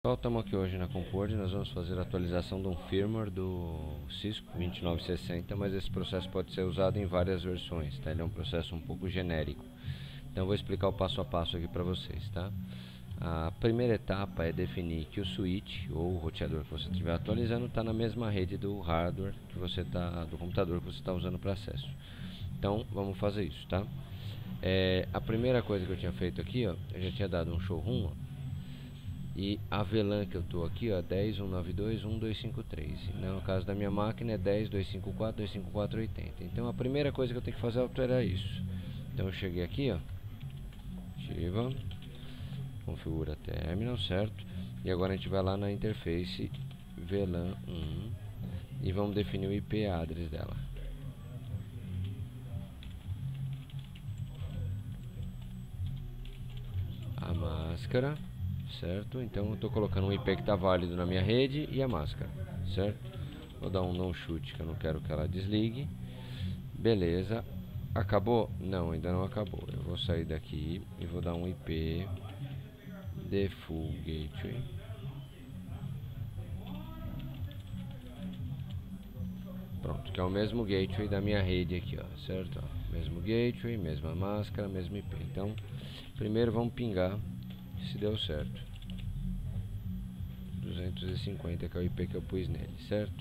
Pessoal, estamos aqui hoje na Compord. Nós vamos fazer a atualização de um firmware do Cisco 2960, mas esse processo pode ser usado em várias versões, tá? Ele é um processo um pouco genérico. Então eu vou explicar o passo a passo aqui para vocês, tá? A primeira etapa é definir que o switch ou o roteador que você estiver atualizando está na mesma rede do hardware que você tá, do computador que você está usando para acesso. Então vamos fazer isso, tá? A primeira coisa que eu tinha feito aqui, ó, eu já tinha dado um showroom, ó, e a VLAN que eu estou aqui, ó, 10.192.1.253. No caso da minha máquina é 10.254.254.80. Então a primeira coisa que eu tenho que fazer é alterar isso. Então eu cheguei aqui, ó, ativa, configura terminal, certo? E agora a gente vai lá na interface VLAN 1 e vamos definir o IP address dela. A máscara, certo? Então eu estou colocando um IP que está válido na minha rede e a máscara, certo? Vou dar um não chute que eu não quero que ela desligue. Beleza. Acabou? Não, ainda não acabou. Eu vou sair daqui e vou dar um IP default gateway. Pronto, que é o mesmo gateway da minha rede aqui, ó, certo? Ó, mesmo gateway, mesma máscara, mesmo IP. Então, primeiro vamos pingar se deu certo. 250 que é o IP que eu pus nele, certo?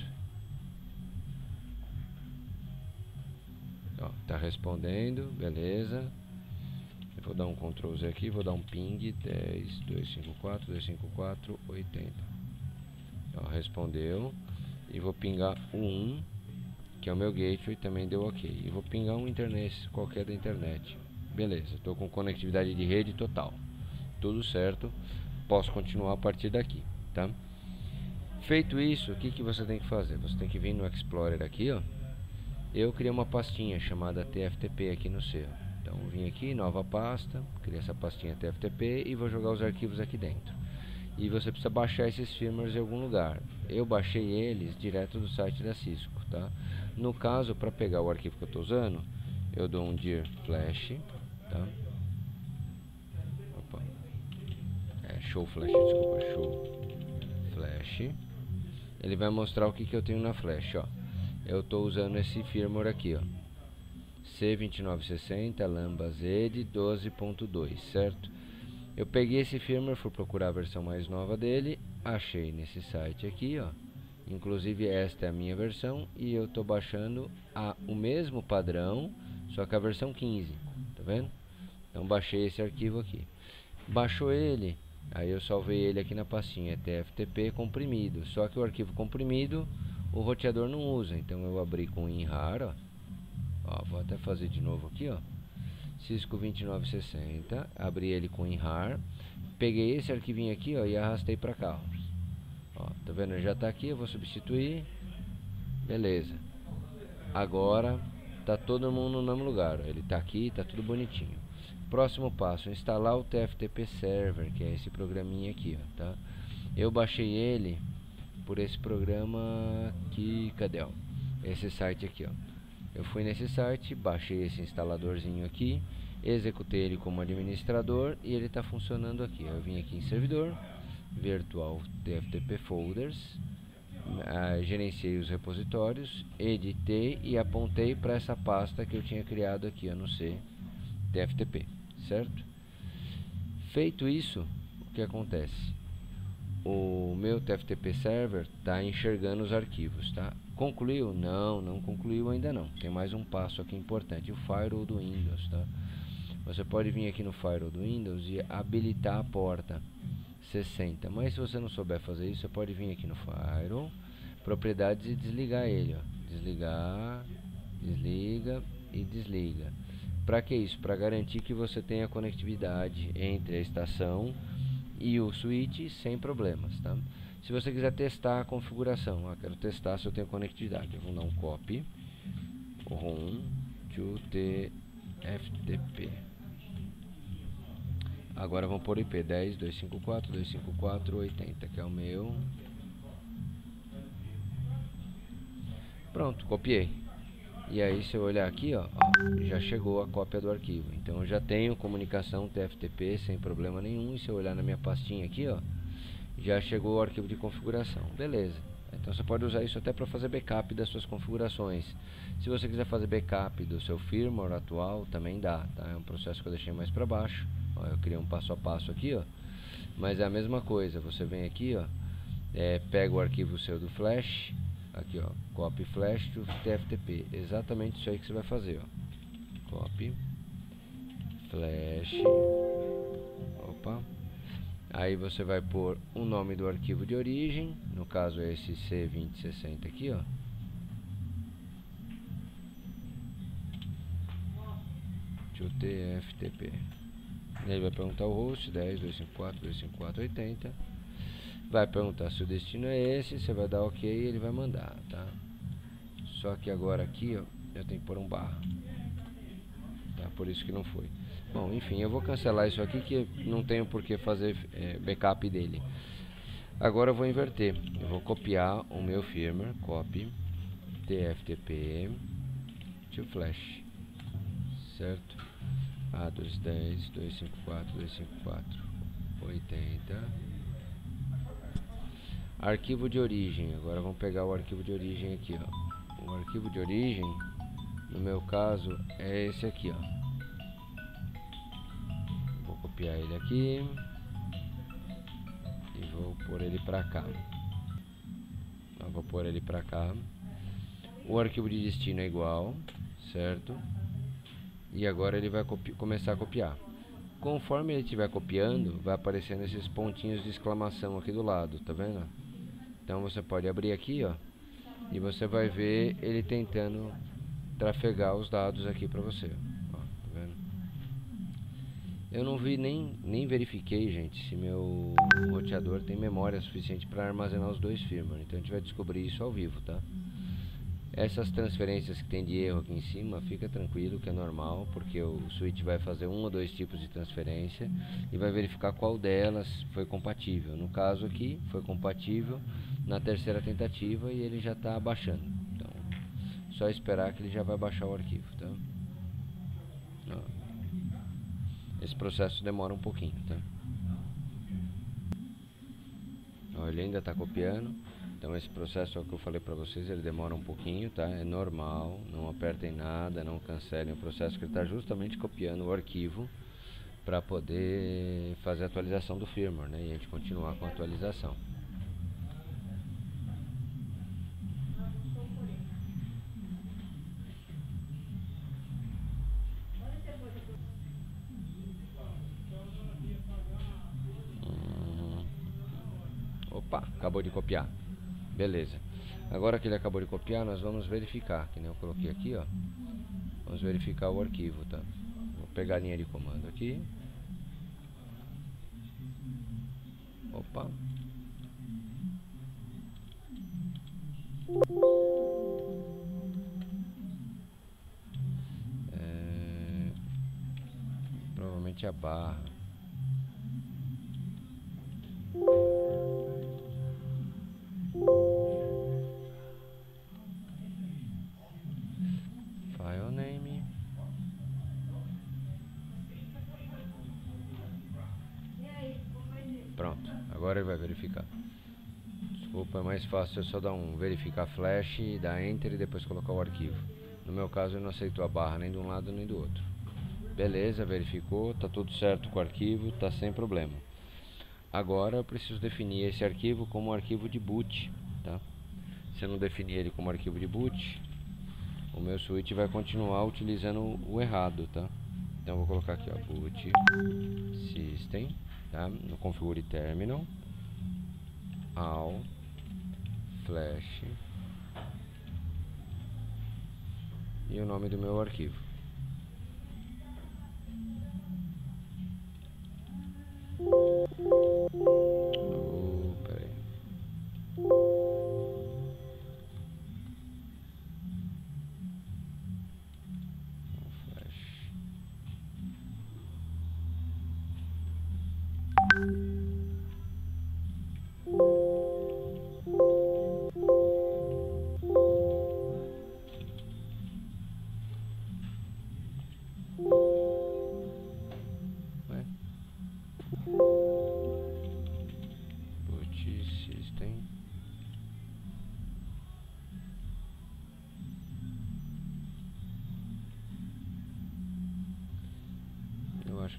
Ó, tá respondendo, beleza. Eu vou dar um Ctrl Z aqui, vou dar um ping 10.254.254.80. Ó, respondeu. E vou pingar o 1, que é o meu gateway, também deu ok. E vou pingar um internet qualquer da internet. Beleza, estou com conectividade de rede total. Tudo certo. Posso continuar a partir daqui, tá? Feito isso, o que você tem que fazer? Você tem que vir no Explorer aqui, ó. Eu criei uma pastinha chamada TFTP aqui no seu. Então vim aqui, nova pasta, criei essa pastinha TFTP e vou jogar os arquivos aqui dentro. E você precisa baixar esses firmwares em algum lugar. Eu baixei eles direto do site da Cisco, tá? No caso, para pegar o arquivo que eu estou usando, eu dou um dir flash, tá? Opa. Show flash, desculpa, show flash. Ele vai mostrar o que eu tenho na flash, ó. Eu estou usando esse firmware aqui, ó, C2960 Lambda Z 12.2, certo? Eu peguei esse firmware, fui procurar a versão mais nova dele, achei nesse site aqui, ó. Inclusive esta é a minha versão e eu estou baixando o mesmo padrão, só que a versão 15, tá vendo? Então baixei esse arquivo aqui. Baixou ele, aí eu salvei ele aqui na pastinha TFTP comprimido, só que o arquivo comprimido o roteador não usa, então eu abri com WinRAR, ó, vou até fazer de novo aqui, ó, Cisco 2960, abri ele com WinRAR, peguei esse arquivinho aqui, ó, e arrastei para cá, ó, tá vendo? Ele já está aqui, eu vou substituir, beleza. Agora tá todo mundo no mesmo lugar, ó. Ele está aqui, tá tudo bonitinho. Próximo passo, instalar o TFTP Server, que é esse programinha aqui, ó, tá? Eu baixei ele por esse programa aqui, cadê, ó? Esse site aqui, ó. Eu fui nesse site, baixei esse instaladorzinho aqui, executei ele como administrador e ele está funcionando aqui. Eu vim aqui em servidor, virtual TFTP folders, gerenciei os repositórios, editei e apontei para essa pasta que eu tinha criado aqui, no C TFTP, certo? Feito isso, o que acontece? O meu TFTP Server está enxergando os arquivos, tá? Concluiu? Não, não concluiu ainda não. Tem mais um passo aqui importante, o Firewall do Windows, tá? Você pode vir aqui no Firewall do Windows e habilitar a porta 60. Mas se você não souber fazer isso, você pode vir aqui no Firewall, propriedades e desligar ele, ó. Desligar, desliga e desliga. Para que isso? Para garantir que você tenha conectividade entre a estação e o switch sem problemas, tá? Se você quiser testar a configuração, quero testar se eu tenho conectividade, eu vou dar um copy ROM to TFTP. Agora vamos pôr IP 10.254.254.80, que é o meu. Pronto, copiei. E aí se eu olhar aqui, ó, já chegou a cópia do arquivo. Então eu já tenho comunicação TFTP sem problema nenhum. E se eu olhar na minha pastinha aqui, ó, já chegou o arquivo de configuração. Beleza. Então você pode usar isso até para fazer backup das suas configurações. Se você quiser fazer backup do seu firmware atual, também dá, tá? É um processo que eu deixei mais para baixo. Ó, eu criei um passo a passo aqui, ó. Mas é a mesma coisa. Você vem aqui, ó, pega o arquivo seu do flash, aqui, ó, copy flash to TFTP. Exatamente isso aí que você vai fazer, ó. Copy flash. Opa. Aí você vai pôr o nome do arquivo de origem, no caso é esse C2060 aqui, ó. To TFTP. Ele vai perguntar o host 10.254.254.80. Vai perguntar se o destino é esse, você vai dar OK e ele vai mandar, tá? Só que agora aqui, ó, eu tenho que pôr um barra. Tá? Por isso que não foi. Bom, enfim, eu vou cancelar isso aqui que não tenho por que fazer backup dele. Agora eu vou inverter. Eu vou copiar o meu firmware, copy TFTP to flash, certo? A210, 254, 254, 80. Arquivo de origem. Agora vamos pegar o arquivo de origem aqui, ó. O arquivo de origem, no meu caso, é esse aqui, ó. Copiar ele aqui e vou pôr ele pra cá. Eu vou pôr ele pra cá. O arquivo de destino é igual, certo? E agora ele vai começar a copiar. Conforme ele estiver copiando, vai aparecendo esses pontinhos de exclamação aqui do lado, tá vendo? Então você pode abrir aqui, ó, e você vai ver ele tentando trafegar os dados aqui pra você. Ó, tá vendo? Eu não vi nem verifiquei, gente, se meu roteador tem memória suficiente para armazenar os dois firmware. Então a gente vai descobrir isso ao vivo, tá? Essas transferências que tem de erro aqui em cima, fica tranquilo que é normal, porque o switch vai fazer um ou dois tipos de transferência e vai verificar qual delas foi compatível. No caso aqui, foi compatível na terceira tentativa e ele já está baixando. Então, só esperar que ele já vai baixar o arquivo, tá? Ó. Esse processo demora um pouquinho, tá? Ó, ele ainda está copiando. Então esse processo é o que eu falei para vocês, ele demora um pouquinho, tá? É normal, não apertem nada, não cancelem o processo, que ele está justamente copiando o arquivo para poder fazer a atualização do firmware, né? E a gente continuar com a atualização. Opa, acabou de copiar. Beleza. Agora que ele acabou de copiar, nós vamos verificar, que nem eu coloquei aqui, ó. Vamos verificar o arquivo, tá? Vou pegar a linha de comando aqui. Opa. Provavelmente a barra. File name. Pronto, agora ele vai verificar. Desculpa, é mais fácil eu só dar um verificar flash, dar enter e depois colocar o arquivo. No meu caso ele não aceitou a barra nem de um lado nem do outro. Beleza, verificou, tá tudo certo com o arquivo, tá sem problema. Agora eu preciso definir esse arquivo como arquivo de boot, tá? Se eu não definir ele como arquivo de boot, o meu switch vai continuar utilizando o errado, tá? Então eu vou colocar aqui, ó, boot system, tá? No configure terminal all flash e o nome do meu arquivo. Peraí. Flash.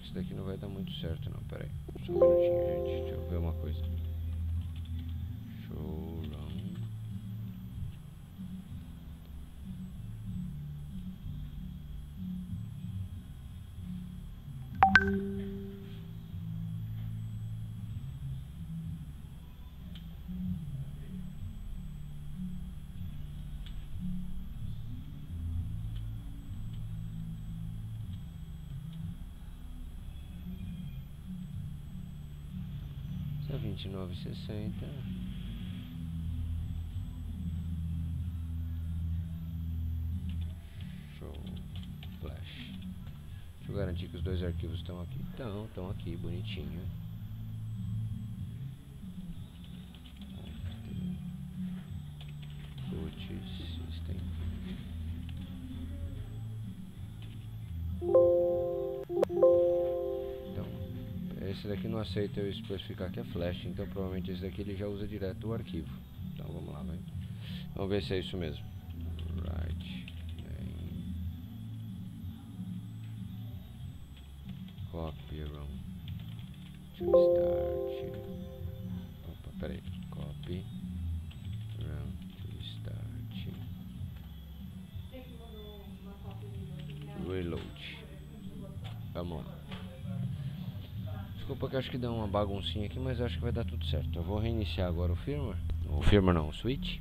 isso daqui não vai dar muito certo não, pera aí. Só um minutinho, gente, deixa eu ver uma coisa. Showrun. Essa é 29,60. Show Flash. Deixa eu garantir que os dois arquivos estão aqui. Estão aqui, bonitinho. System. Então, esse daqui não aceita eu especificar que é flash, então provavelmente esse daqui ele já usa direto o arquivo. Então vamos lá, vai. Vamos ver se é isso mesmo. Right. Copy run to start. Opa, peraí. Copy run to start. Reload. Vamos lá. Desculpa que eu acho que deu uma baguncinha aqui, mas eu acho que vai dar tudo certo. Eu vou reiniciar agora o firmware. O firmware não, o switch.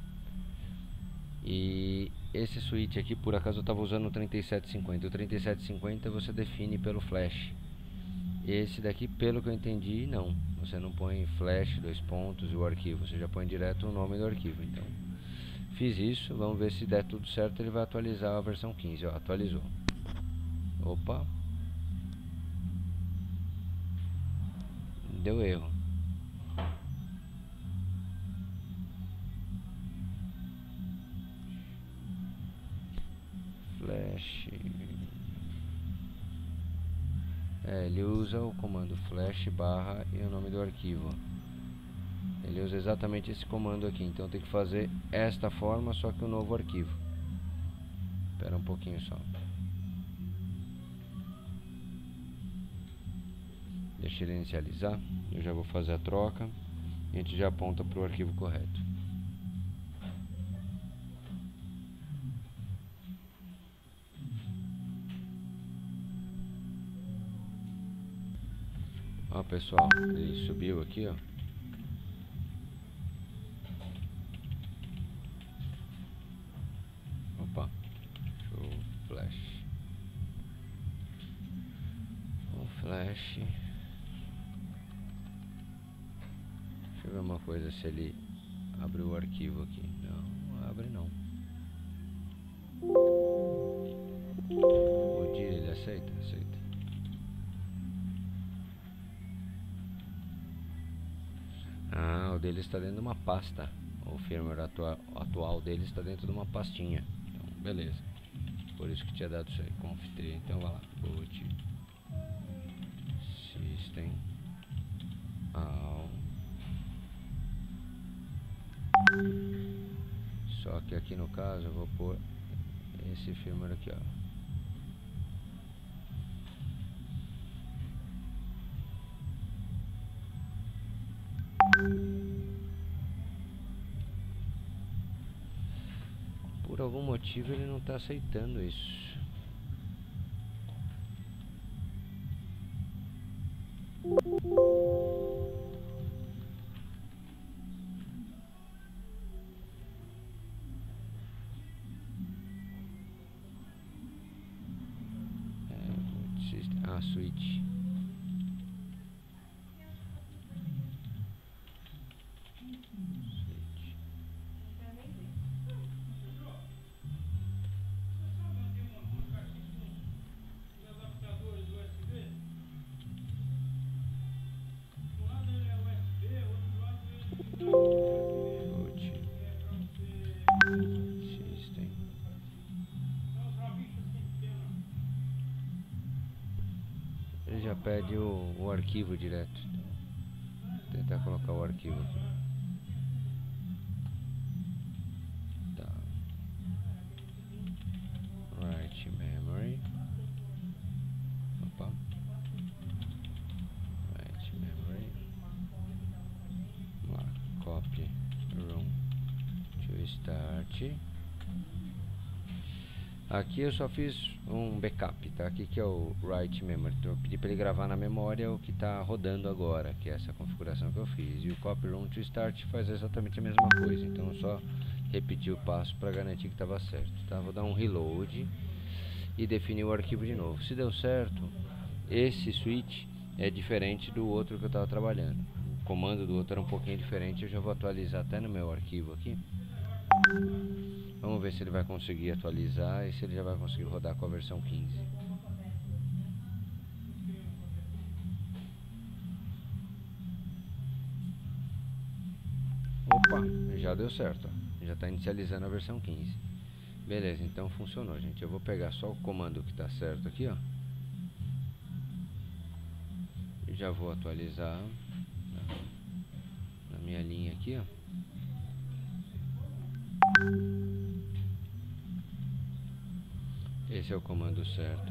E esse switch aqui, por acaso eu estava usando o 3750. O 3750 você define pelo flash. Esse daqui, pelo que eu entendi, não. Você não põe flash, dois pontos e o arquivo. Você já põe direto o nome do arquivo. Então, fiz isso. Vamos ver se der tudo certo. Ele vai atualizar a versão 15. Ó, atualizou. Opa. Deu erro. Flash. Ele usa o comando flash barra e o nome do arquivo. Ele usa exatamente esse comando aqui. Então tem que fazer esta forma, só que o novo arquivo. Espera um pouquinho só. Deixa ele inicializar. Eu já vou fazer a troca. E a gente já aponta para o arquivo correto. Ó, pessoal, ele subiu aqui, ó. Opa, show flash. O flash. Deixa eu ver uma coisa, se ele abre o arquivo aqui. Não abre não. O dia ele aceita? Aceita. Ah, o dele está dentro de uma pasta. O firmware atual dele está dentro de uma pastinha. Então, beleza. Por isso que tinha dado isso aí. Conf3. Então vai lá. Boot. System. All. Só que aqui no caso eu vou pôr esse firmware aqui, ó. Por algum motivo ele não está aceitando isso. Switch. Ele já pede o arquivo direto. Vou tentar colocar o arquivo aqui. Tá. Write memory. Opa. copy room to start. Aqui eu só fiz um backup, tá? Aqui que é o write memory, então eu pedi para ele gravar na memória o que está rodando agora, que é essa configuração que eu fiz. E o copy room to start faz exatamente a mesma coisa, então eu só repeti o passo para garantir que estava certo, tá? Vou dar um reload e definir o arquivo de novo. Se deu certo, esse switch é diferente do outro que eu estava trabalhando. O comando do outro era um pouquinho diferente, eu já vou atualizar até no meu arquivo aqui. Vamos ver se ele vai conseguir atualizar e se ele já vai conseguir rodar com a versão 15. Opa, já deu certo, ó. Já está inicializando a versão 15. Beleza, então funcionou, gente. Eu vou pegar só o comando que está certo aqui, ó. E já vou atualizar na minha linha aqui, ó. Esse é o comando certo.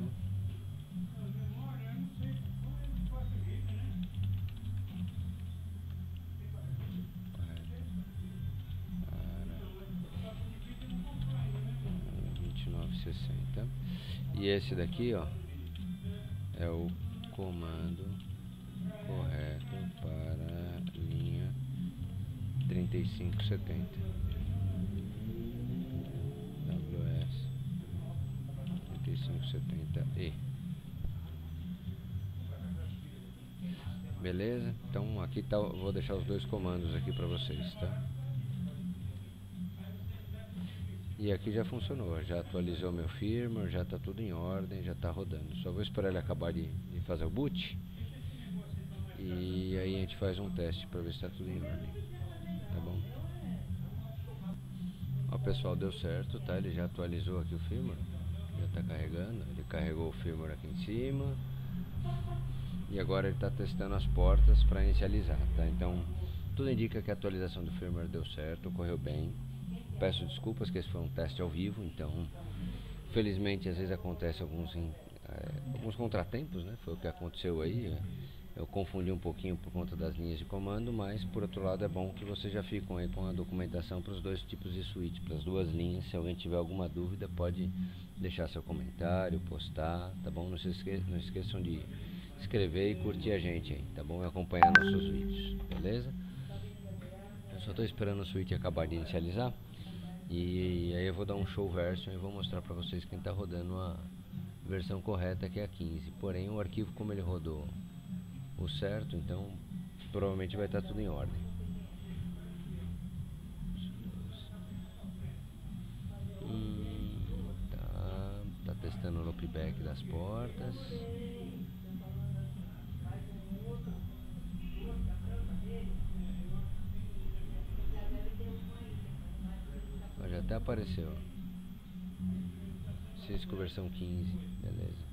E esse daqui, ó, é o comando correto para a linha 3570 WS 3570E. Beleza? Então aqui tá, vou deixar os dois comandos aqui para vocês, tá? E aqui já funcionou, já atualizou meu firmware, já está tudo em ordem, já está rodando. Só vou esperar ele acabar de fazer o boot. E aí a gente faz um teste para ver se está tudo em ordem. Tá bom? Ó pessoal, deu certo, tá? Ele já atualizou aqui o firmware. Já está carregando, ele carregou o firmware aqui em cima. E agora ele está testando as portas para inicializar, tá? Então, tudo indica que a atualização do firmware deu certo, correu bem. Peço desculpas que esse foi um teste ao vivo, então felizmente às vezes acontece alguns contratempos, né? Foi o que aconteceu aí. Eu confundi um pouquinho por conta das linhas de comando, mas por outro lado é bom que vocês já ficam aí com a documentação para os dois tipos de switch, para as duas linhas. Se alguém tiver alguma dúvida, pode deixar seu comentário, postar, tá bom? Não esqueçam de inscrever e curtir a gente aí, tá bom? E acompanhar nossos vídeos, beleza? Eu só estou esperando o switch acabar de inicializar. E aí eu vou dar um show version e vou mostrar para vocês quem está rodando a versão correta, que é a 15. Porém o arquivo, como ele rodou o certo, então provavelmente vai estar tudo em ordem. Tá testando o loopback das portas. Já até apareceu Cisco versão 15, beleza.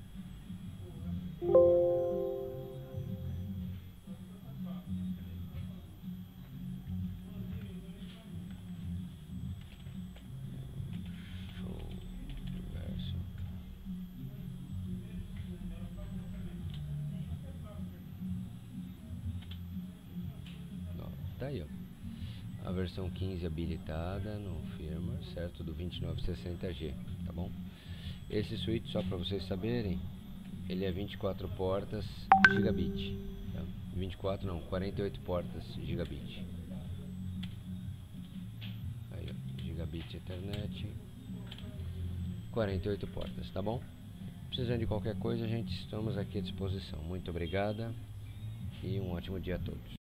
Show version. Tá aí, ó. A versão 15 habilitada no firmware, certo? Do 2960G, tá bom? Esse switch, só para vocês saberem, ele é 24 portas gigabit, tá? 24 não, 48 portas gigabit. Aí, ó, gigabit Ethernet, 48 portas, tá bom? Precisando de qualquer coisa, gente, estamos aqui à disposição. Muito obrigada e um ótimo dia a todos.